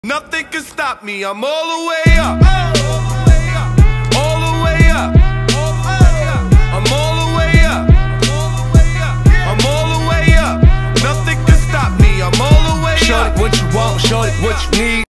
Nothing can stop me, I'm all the way up. All the way up. I'm all the way up. I'm all the way up. Nothing can stop me, I'm all the way up. Shorty, what you want, shorty, what you need.